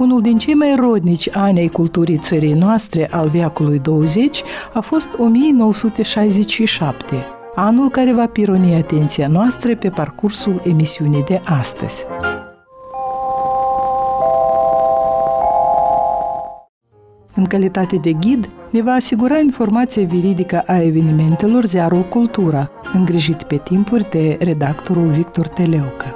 unul din cei mai rodnici ani ai culturii țării noastre al veacului 20 a fost 1967, anul care va pironi atenția noastră pe parcursul emisiunii de astăzi. În calitate de ghid, ne va asigura informația veridică a evenimentelor ziarul Cultura, îngrijit pe timpuri de redactorul Victor Teleucă.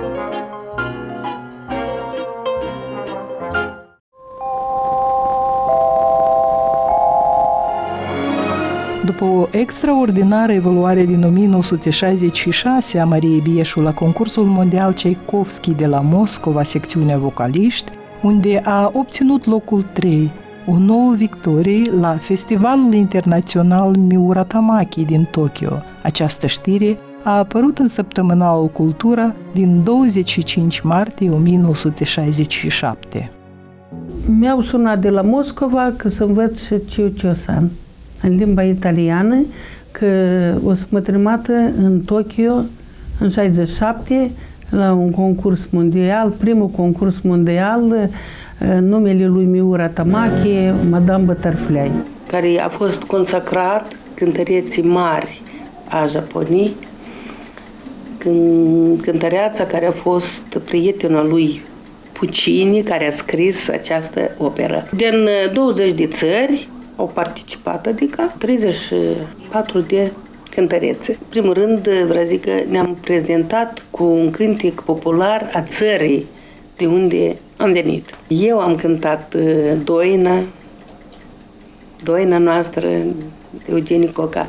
După o extraordinară evoluare din 1966 a Mariei Bieșu la concursul mondial Tchaikovsky de la Moscova, secțiunea vocaliști, unde a obținut locul 3, o nouă victorie la Festivalul Internațional Miura Tamaki din Tokyo. Această știre a apărut în săptămânalul Cultura din 25 martie 1967. Mi-au sunat de la Moscova că să învăț Ciuciosan în limba italiană, că o să mă trimită în Tokyo în 67 la un concurs mondial, primul concurs mondial, numele lui Miura Tamaki, Madame Butterfly, care a fost consacrat cântăreții mari a Japoniei, cântăreața care a fost prietena lui Puccini, care a scris această operă. Din 20 de țări au participat, adică 34 de cântărețe. În primul rând, vreau zic că ne-am prezentat cu un cântec popular a țării de unde am venit. Eu am cântat Doina noastră, de Eugenie Coca.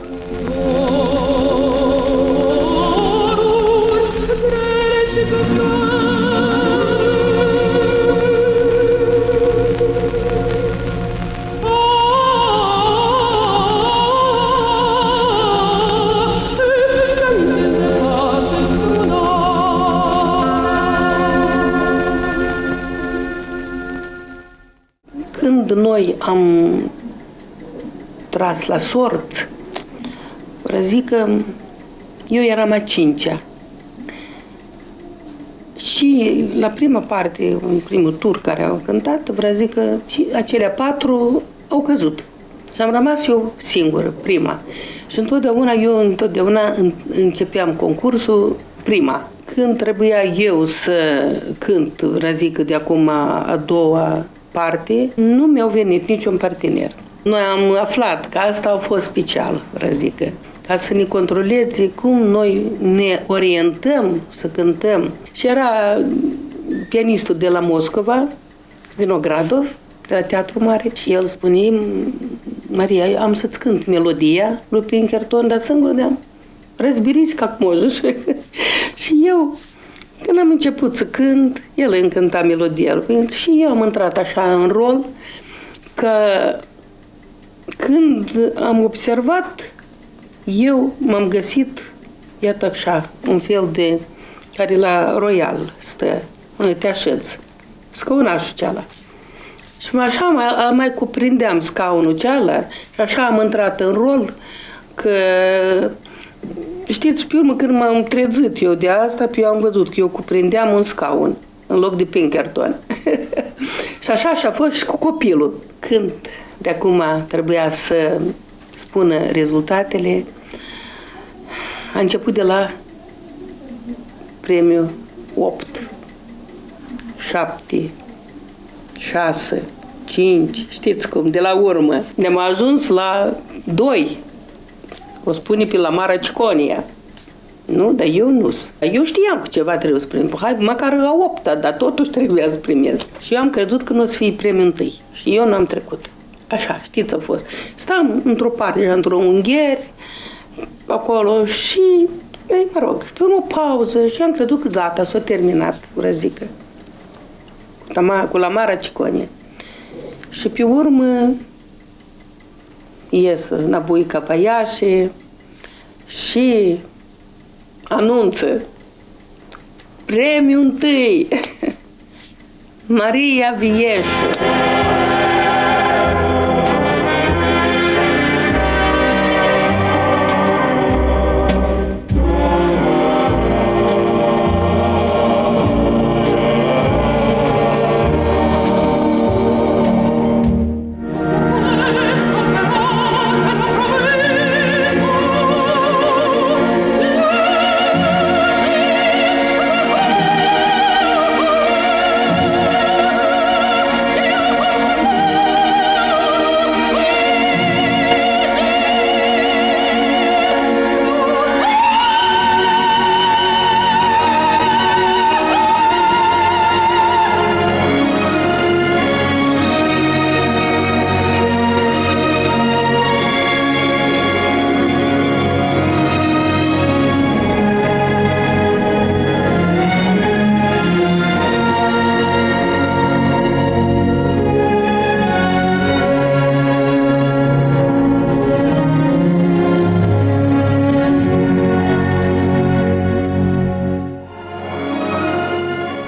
Când noi am tras la sorți, vreau zic că eu eram a 5-a. Și la prima parte, în primul tur care au cântat, vreau zic că și acelea 4 au căzut. Și am rămas eu singură, prima. Și întotdeauna începeam concursul prima. Când trebuia eu să cânt, vreau zic că de acum a doua parte, nu mi-au venit niciun partener. Noi am aflat că asta a fost special, vreau zic, ca să ne controleze cum noi ne orientăm să cântăm. Și era pianistul de la Moscova, Vinogradov, de la Teatru Mare, și el spune: Maria, eu am să-ți cânt melodia lui Pinkerton, dar singur de-am răzbiriți ca можешь. Și eu, când am început să cânt, el îmi cânta melodia lui, și eu am intrat așa în rol, că când am observat, eu m-am găsit, iată așa, un fel de, care la Royal stă, unde te așezi, scaunajul ceala. Și așa mai cuprindeam scaunul ceala și așa am intrat în rol, că știți, pe urmă, când m-am trezit eu de asta, eu am văzut că eu cuprindeam un scaun în loc de Pinkerton. Și așa și-a fost și cu copilul. Când de acum trebuia să spună rezultatele, a început de la premiul 8, 7, 6, 5, știți cum, de la urmă. Ne-am ajuns la 2. O spune pe la Mara Ciconia. Nu, dar eu nu. Eu știam că ceva trebuie să primim. Hai, măcar a 8-a, dar totuși trebuia să primez. Și eu am crezut că nu o să fie premiul întâi. Și eu n-am trecut. Așa, știți, a fost. Stam într-o parte, într-un unghieri, acolo și, mă rog, pe urmă o pauză și am crezut că gata, s-a terminat, vreau zică, cu la Mara Ciconia. Și pe urmă ies înapoi Capaiașe și anunță premiul întâi Maria Bieșu.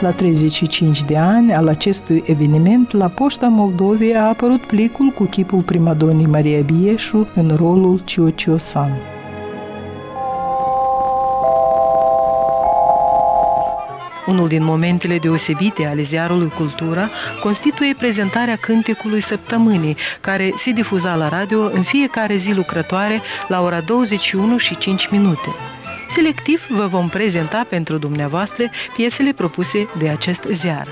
La 35 de ani al acestui eveniment, la Poșta Moldovei a apărut plicul cu chipul primadonii Maria Bieșu în rolul Cio-Cio-San. Unul din momentele deosebite ale ziarului Cultura constituie prezentarea cântecului săptămânii, care se difuza la radio în fiecare zi lucrătoare la ora 21:05. Selectiv vă vom prezenta pentru dumneavoastră piesele propuse de acest ziar.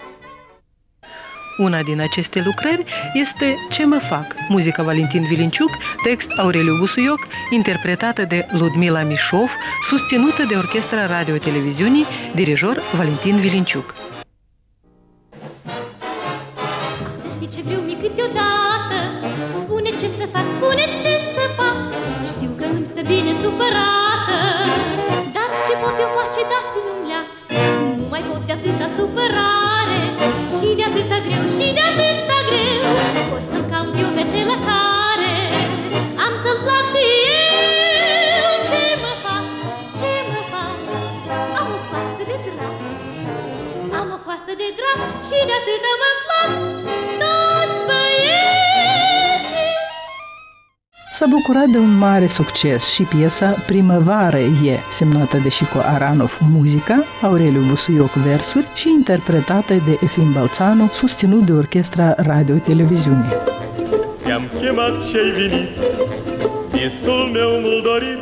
Una din aceste lucrări este Ce mă fac, muzica Valentin Vilinciuc, text Aureliu Busuioc, interpretată de Ludmila Mișov, susținută de Orchestra Radio-Televiziunii, dirijor Valentin Vilinciuc. Știi ce greu mi câteodată, spune ce să fac, spune ce să fac. Știu că nu-mi stă bine supărată, dar ce pot eu face, dați-mi leac. Nu mai pot de atâta supărare, și de atâta greu, și de atâta greu. Voi să-l caut eu pe acela care am să-l plac și eu. Ce mă fac, ce mă fac, am o coastă de drag, am o coastă de drag, și de atâta mă plac toți băieții. S-a bucurat de un mare succes și piesa Primăvară e, semnată de Șico Aranov muzica, Aureliu Busuioc versuri și interpretată de Efim Balțanu, susținut de Orchestra Radio-Televiziune. Te-am chemat și-ai venit, visul meu mult dorit.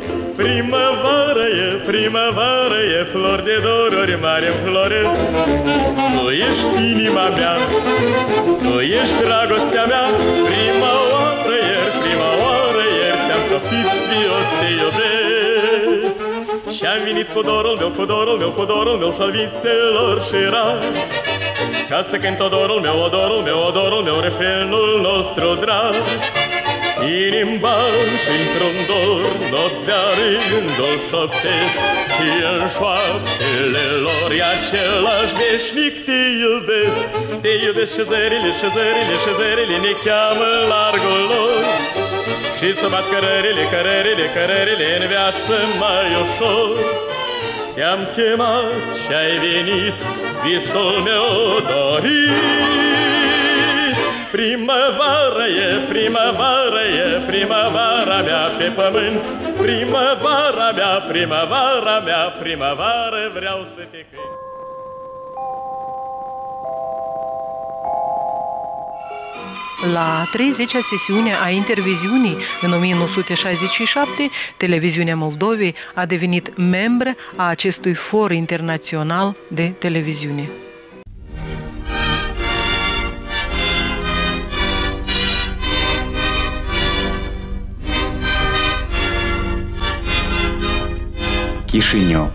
Primăvară e, flori de doruri mari înfloresc. Tu ești inima mea, tu ești dragostea mea. Prima oară ieri ți-am șoptit sfios te iubesc. Și-am venit cu dorul meu și-al viselor și rar, ca să cânt odorul meu, refrenul nostru drag. Inim bate într-un dor, nopți de rândul șoptesc, și în șoaptele lor e același veșnic te iubesc. Te iubesc și zările ne cheamă în largul lor, și să bat cărările în viață mai ușor. Te-am chemat și-ai venit, visul meu dorit. Primăvară e, primăvara mea pe pământ. Primăvara mea, primăvară vreau să te cânt. La 30-a sesiune a interviziunii în 1967, Televiziunea Moldovei a devenit membră a acestui for internațional de televiziune. Chișinău.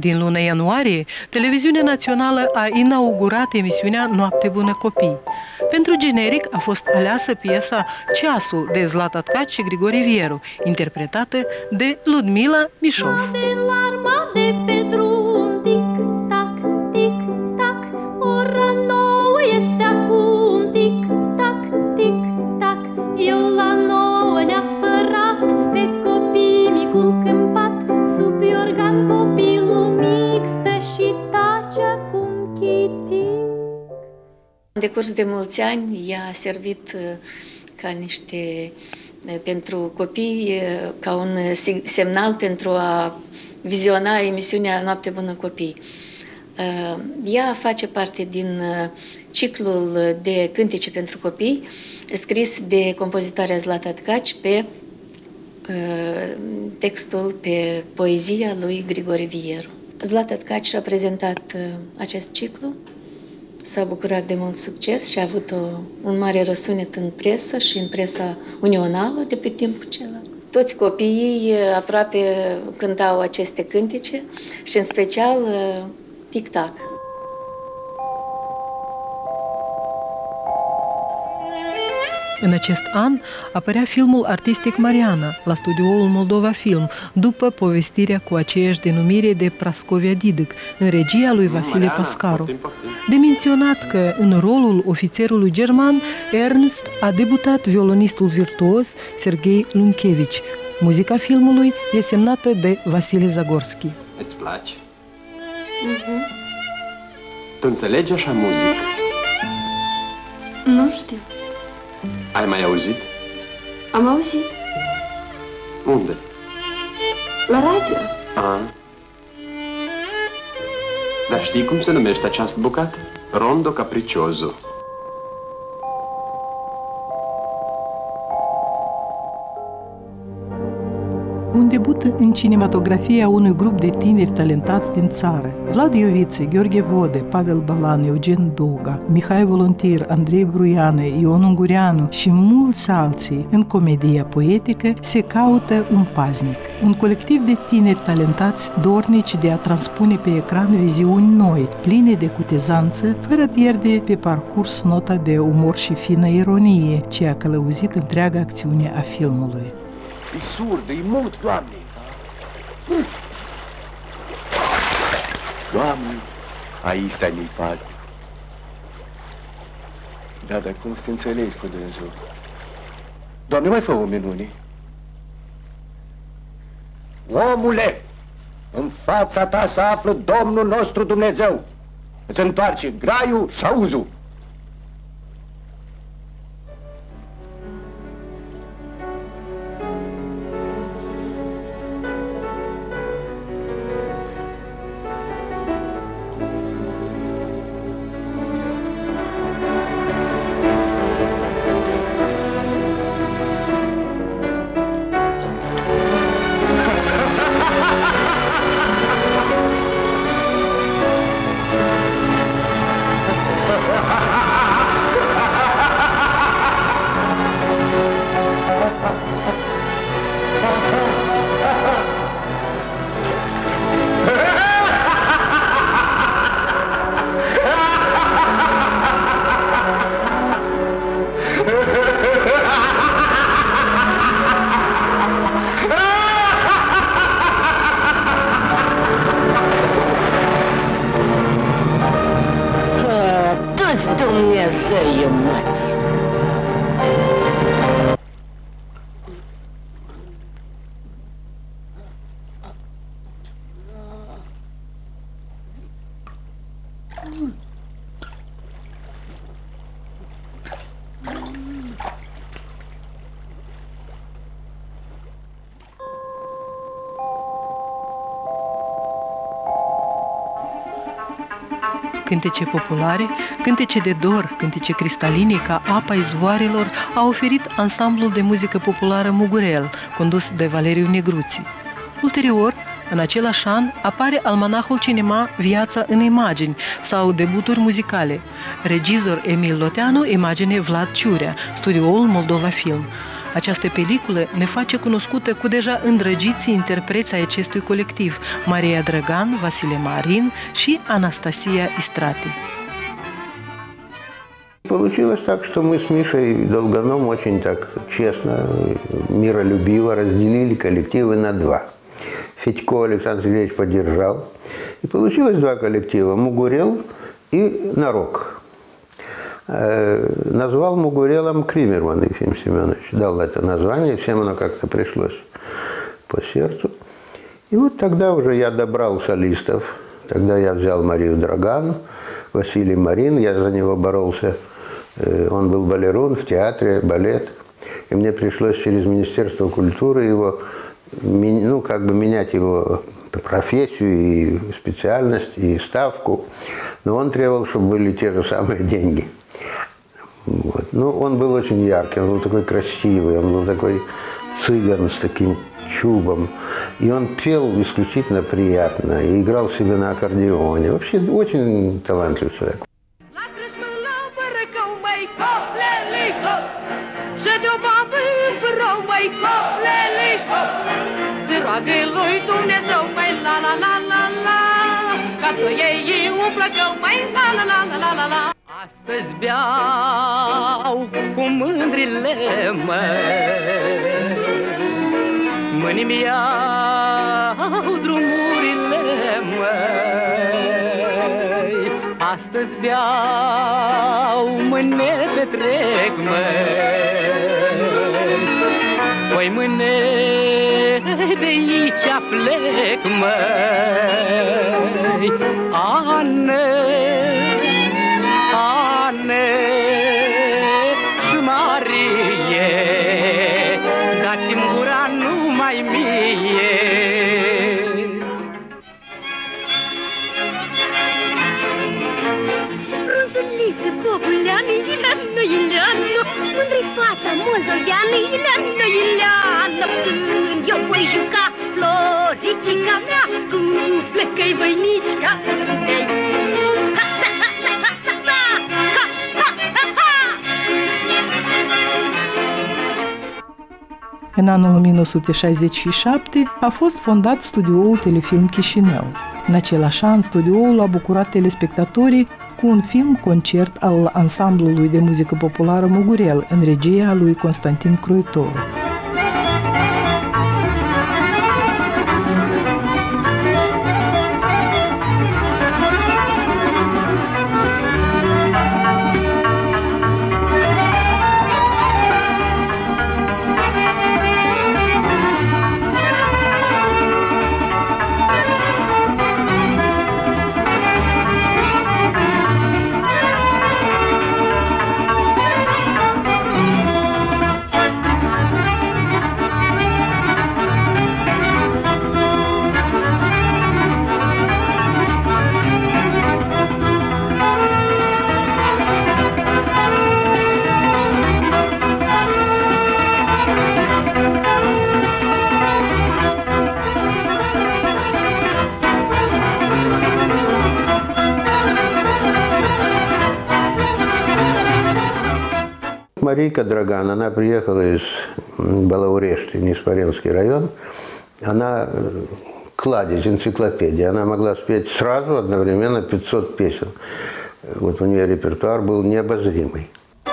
Din luna ianuarie, Televiziunea Națională a inaugurat emisiunea Noapte Bună Copii. Pentru generic a fost aleasă piesa Ceasul de Zlata Tkaci și Grigore Vieru, interpretată de Ludmila Mișov. De pe drum, tic-tac, tic-tac, ora 9 este acum, tic-tac, tic-tac, eu la 9 neapărat, pe copii micul câmpat, sub iorgan copilul mic stă și tace acum chitic. În decurs de mulți ani ea a servit ca pentru copii, ca un semnal pentru a viziona emisiunea Noapte Bună Copii. Ea face parte din ciclul de cântece pentru copii, scris de compozitoarea Zlata Tkaci pe textul, pe poezia lui Grigore Vieru. Zlata Tkaci a prezentat acest ciclu, s-a bucurat de mult succes și a avut un mare răsunet în presă și în presa unională de pe timpul acela. Toți copiii aproape cântau aceste cântece și în special tic-tac. În acest an apărea filmul artistic Mariana la studioul Moldova Film, după povestirea cu aceeași denumire de Prascovia Didic, în regia lui Vasile Pascaru. De menționat că în rolul ofițerului german, Ernst a debutat violonistul virtuos Serghei Lunchevici. Muzica filmului e semnată de Vasile Zagorski. Îți place? Tu înțelegi așa muzică? Nu știu. Ai mai auzit? Am auzit. Unde? La radio. Dar știi cum se numește această bucată? Rondo Capriccioso. Un debut în cinematografie a unui grup de tineri talentați din țară. Vlad Ioviță, Gheorghe Vode, Pavel Balan, Eugen Doga, Mihai Volontir, Andrei Bruiană, Ion Ungureanu și mulți alții în comedia poetică Se caută un paznic. Un colectiv de tineri talentați dornici de a transpune pe ecran viziuni noi, pline de cutezanță, fără pierde pe parcurs nota de umor și fină ironie, ce a călăuzit întreaga acțiune a filmului. E surd, e mut, Doamne! Doamne, aici stai mi-i paznic. Da, dar cum să te înțelegi cu dânsul? Doamne, mai fă o minune. Omule, în fața ta se află Domnul nostru Dumnezeu. Îți întoarce graiul și auzul. Dumnezeu, mătii! Cântece populare, cântece de dor, cântece cristaline ca apa izvoarelor a oferit ansamblul de muzică populară Mugurel, condus de Valeriu Negruții. Ulterior, în același an, apare almanahul cinema Viața în imagini sau debuturi muzicale. Regizor Emil Loteanu, imagine Vlad Ciurea, studioul Moldova Film. Această peliculă ne face cunoscută cu deja îndrăgiții interpreți ai acestui colectiv, Maria Dragan, Vasile Marin și Anastasia Istrati. Получилось так, что мы с Мишей Долганом очень так честно, миролюбиво разделили коллективы на два. Федько Александр Сергеевич поддержал. И получилось два коллектива – Мугурел и Нарок. Назвал Мугурелом Кримерман Ефим Семенович. Дал это название, всем оно как-то пришлось по сердцу. И вот тогда уже я добрал солистов. Тогда я взял Марию Драган, Василий Марин, я за него боролся. Он был балерун в театре, балет. И мне пришлось через Министерство культуры его, ну, как бы менять его профессию и специальность, и ставку. Но он требовал, чтобы были те же самые деньги. Вот. Ну, он был очень яркий, он был такой красивый, он был такой цыган с таким чубом. И он пел исключительно приятно и играл себе на аккордеоне. Вообще очень талантливый человек. Astăzi beau cu mândrile mei, mâini-mi iau drumurile mei. Astăzi beau, mâine ne petrec, măi, păi mâine de aici plec, măi. Ane, Ane și Marie, dați-mi gura numai mie. Frunzuliță, populeană, Ileană, Ileană, mândră-i fata moldoveană, Ileană, Ileană. Când eu voi juca floricica mea, cu flăcăi voinici ca să de aici. În anul 1967 a fost fondat studioul Telefilm Chișinău. În același an, studioul a bucurat telespectatorii cu un film-concert al ansamblului de muzică populară Mugurel, în regia lui Constantin Croitoru. Марийка Драган, она приехала из Балаурешти, Ниспаренский район. Она кладезь, энциклопедия. Она могла спеть сразу, одновременно 500 песен. Вот у нее репертуар был необозримый.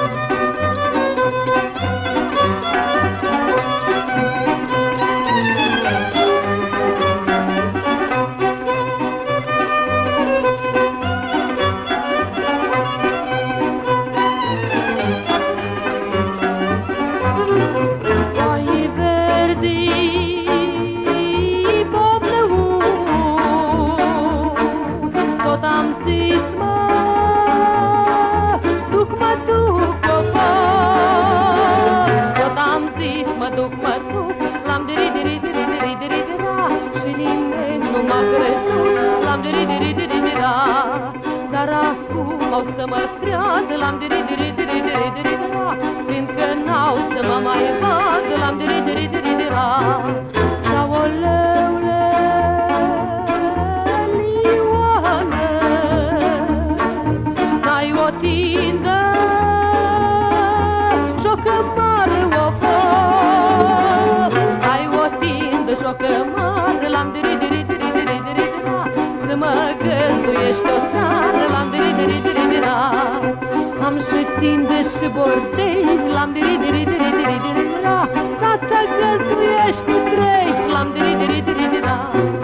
Dar acum au să mă creadă, l-am diri-diri-diri-diri-diri-diri-dira, fiindcă n-au să mă mai vadă, l-am diri-diri-diri-dira. Și-aoleule, Lioană, n-ai o tindă și-o cămară o fă. tinde și bordei, lam diri diri diri diri diri da. Țața găzduiește trei, lam diri diri diri diri da.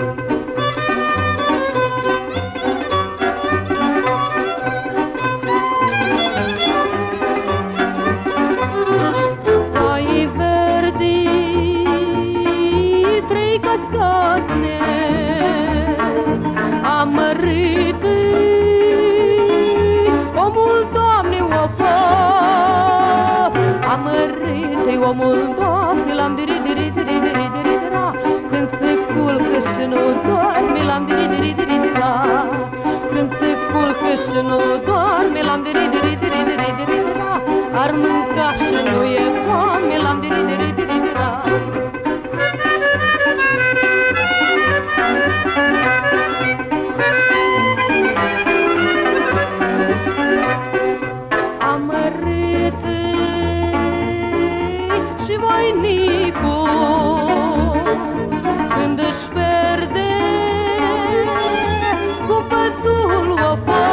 Doi verdi, trei cascadne, amărâte, omul Doamne o fă. Amărâte-i omul Doamne, l-am diri diri diri diri diri da. Când se culcă și nu doarme, l-am diri diri diri diri da. Când se culcă și nu doarme, l-am diri diri diri diri diri da. Ar mânca și nu e foame, l-am diri diri diri diri da. Amărâte și voinicul când își pierde cumpătul o fă.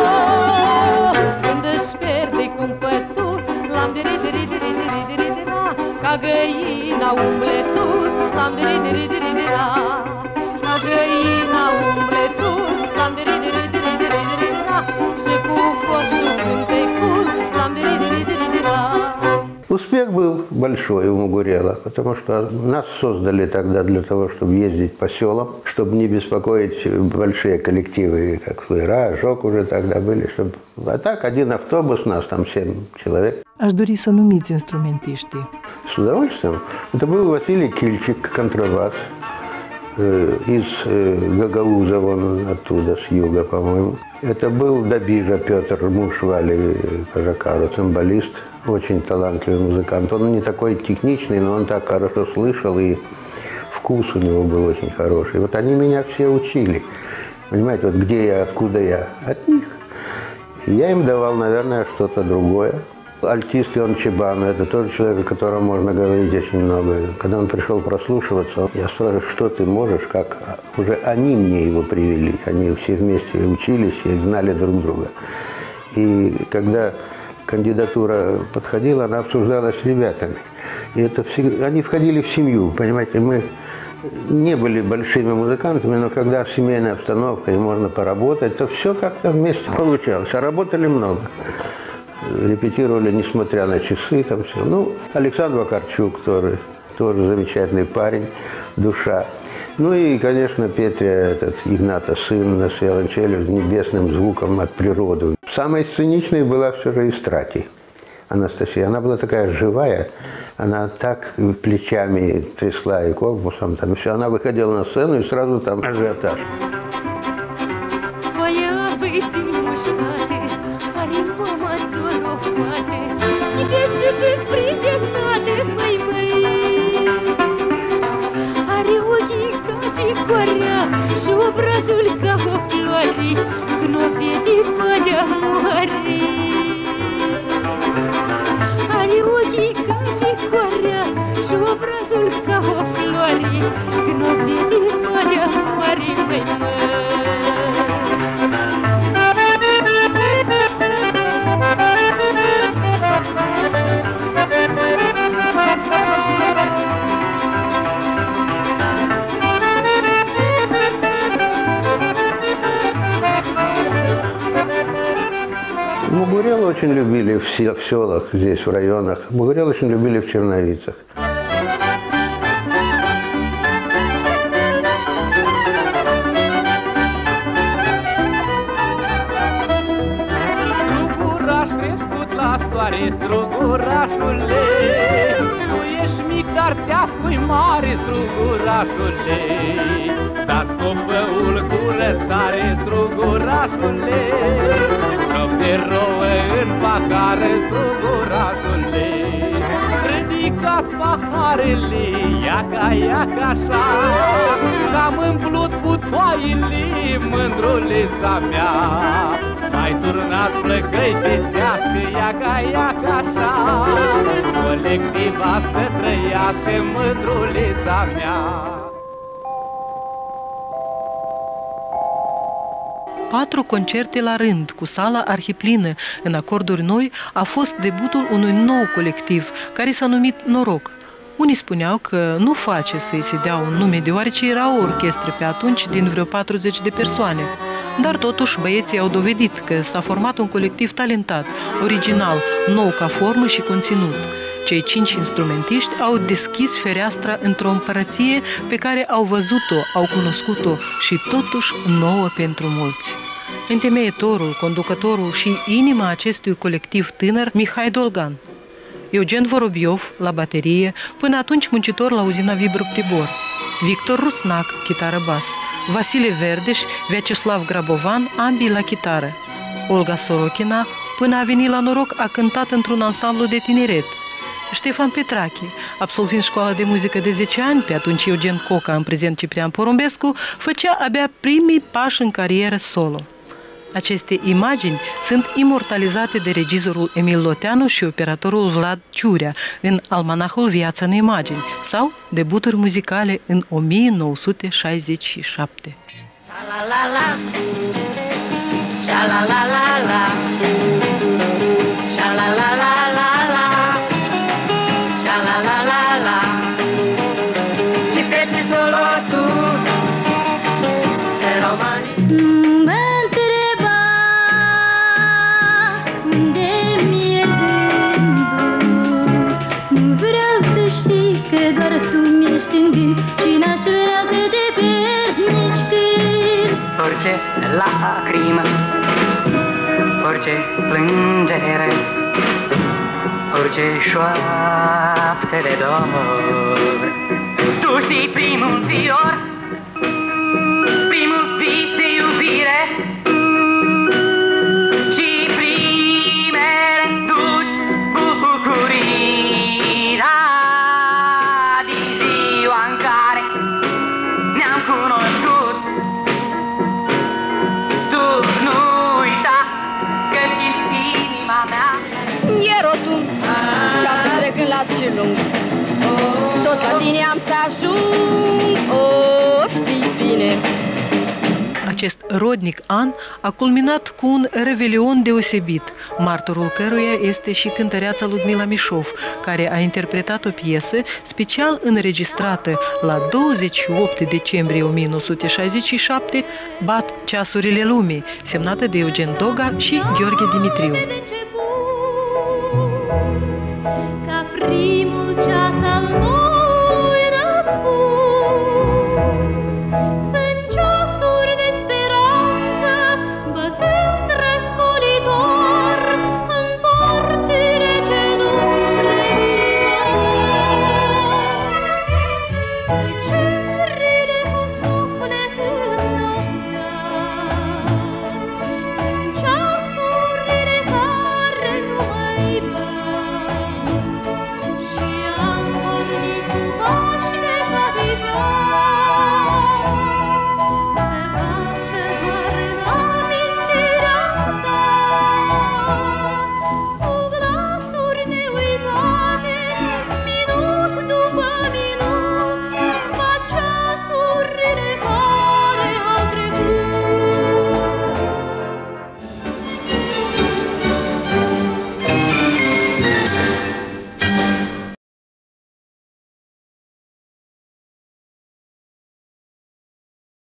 Când își pierde cumpătul, l-am diri diri diri diri diri diri da. Ca găina umbletul, l-am diri diri diri diri da. Ca găina umbletul, l-am diri diri diri diri diri da. Și cu coșul cântecul, l-am diri diri diri diri da. Успех был большой у Магурела, потому что нас создали тогда для того, чтобы ездить по селам, чтобы не беспокоить большие коллективы, как Флыра, Жок уже тогда были. Чтобы... А так, один автобус, нас там 7 человек. Aș dori să numiți instrumentiștii. С удовольствием. Это был Василий Кильчик, контрабас, из Гагауза, он оттуда, с юга, по-моему. Это был Добижа Петр, муж Вали Кожакару, цимбалист, очень талантливый музыкант. Он не такой техничный, но он так хорошо слышал, и вкус у него был очень хороший. Вот они меня все учили. Понимаете, вот где я, откуда я? От них. И я им давал, наверное, что-то другое. Альтист Ион Чебану, это тот человек, о котором можно говорить очень много. Когда он пришел прослушиваться, я спрашиваю, что ты можешь, как уже они мне его привели. Они все вместе учились и знали друг друга. И когда кандидатура подходила, она обсуждалась с ребятами. И это они входили в семью, понимаете, мы не были большими музыкантами, но когда семейная обстановка и можно поработать, то все как-то вместе получалось. А работали много. Репетировали, несмотря на часы, там все. Ну, Александр Вакарчук тоже замечательный парень, душа. Ну и, конечно, Петря, этот Игната сын на виолончели с небесным звуком от природы. Самой сценичной была все же Истрати, Анастасия. Она была такая живая, она так плечами трясла и корпусом, там все. Она выходила на сцену и сразу там ажиотаж. Și obrazul ca o floare când o vede pădea moare. Are ochii ca cicoarea și obrazul ca o floare când o vede pădea moare, măi, Магурела очень любили в селах, здесь, в районах. Магурела очень любили в Черновицах. Struguraș crescut la soare, strugurașule, tu ești mic, dar te-ascui mare, strugurașule. Dați copăul cu rătare, strugurașule, de rouă în pahare, strugurașule. Ridicați paharele, iaca, iaca, așa, că-am împlut cu toaile, mândrulița mea. Mai turnați plăcăi petească, iaca, iaca, așa, colectiva să trăiască, mândrulița mea. 4 concerte la rând, cu sala arhiplină, în acorduri noi, a fost debutul unui nou colectiv, care s-a numit Noroc. Unii spuneau că nu face să-i se dea un nume, deoarece era o orchestră pe atunci din vreo 40 de persoane. Dar totuși băieții au dovedit că s-a format un colectiv talentat, original, nou ca formă și conținut. Cei 5 instrumentiști au deschis fereastra într-o împărăție pe care au văzut-o, au cunoscut-o și totuși nouă pentru mulți. Întemeietorul, conducătorul și inima acestui colectiv tânăr, Mihai Dolgan. Eugen Vorobiov, la baterie, până atunci muncitor la uzina Vibro-Pribor. Victor Rusnac, chitară-bas. Vasile Verdeș, Vyacheslav Grabovan, ambii la chitară. Olga Sorochina, până a venit la Noroc, a cântat într-un ansamblu de tineret. Ștefan Petrache, absolvind școala de muzică de 10 ani, pe atunci Eugen Coca, în prezent Ciprian Porumbescu, făcea abia primii pași în carieră solo. Aceste imagini sunt imortalizate de regizorul Emil Loteanu și operatorul Vlad Ciurea în Almanahul Viața în imagini sau debuturi muzicale în 1967. Sha-la-la-la, sha-la-la-la-la, sha-la-la-la-la-la, sha-la-la-la-la. Ci credi solo tu, se romani. Orice lacrimă, orice plângere, orice șoapte de dor. Tu știi primul fior, primul vis de iubire și primele dulci bucurii. Din ziua în care ne-am cunoscut, e rotund, ca să trec în lat și lung, tot la tine am să ajung, știi bine. Acest rodnic an a culminat cu un revelion deosebit, martorul căruia este și cântăreața Ludmila Mișov, care a interpretat o piesă special înregistrată la 28 decembrie 1967, Bat ceasurile lumii, semnată de Eugen Doga și Gheorghe Dimitriu. Ca primul